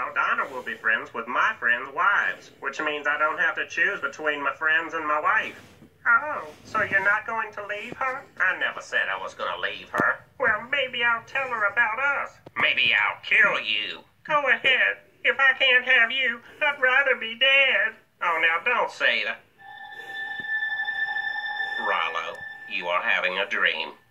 Now, Donna will be friends with my friends' wives, which means I don't have to choose between my friends and my wife. Oh, so you're not going to leave her? I never said I was going to leave her. Well, maybe I'll tell her about us. Maybe I'll kill you. Go ahead. If I can't have you, I'd rather be dead. Oh, now don't say that. Rollo, you are having a dream.